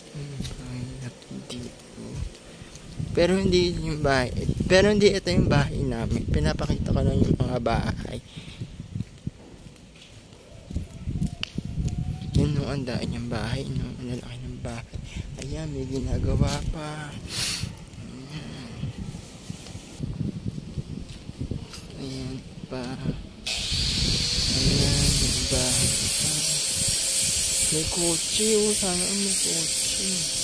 Mahirap dito. Pero hindi yung bahay. Pero hindi ito yung bahay namin. Pinapakita ko lang yung mga bahay. Yun nung ang daan yung bahay. Nung ang lalaki ng bahay. Ayan, may ginagawa pa. Ayan pa. Ayan, yung bahay pa. May kotse. Sana may kotse.